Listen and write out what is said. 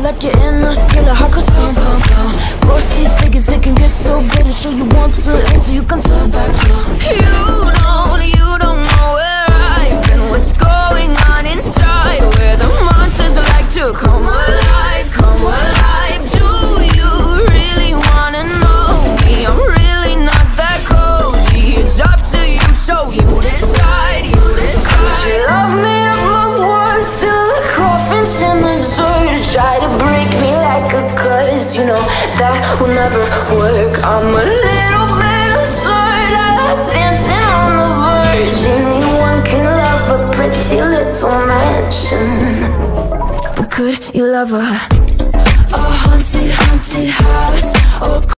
like you're in a thriller. Heart goes pound, pound, pound. Go see figures, they can get so good and show you want to enter, you can turn back now. You don't know where I've been, what's going on inside, where the monsters like to come alive, come alive. Do you really wanna know me? I'm really not that cozy. It's up to you, so you decide, you decide. Would you love me at my worst, till the coffin's in the dirt? Try to break me like a curse, you know that will never work. I'm a little bit absurd, I like dancing on the verge. Anyone can love a pretty little mansion, but could you love a haunted, haunted house?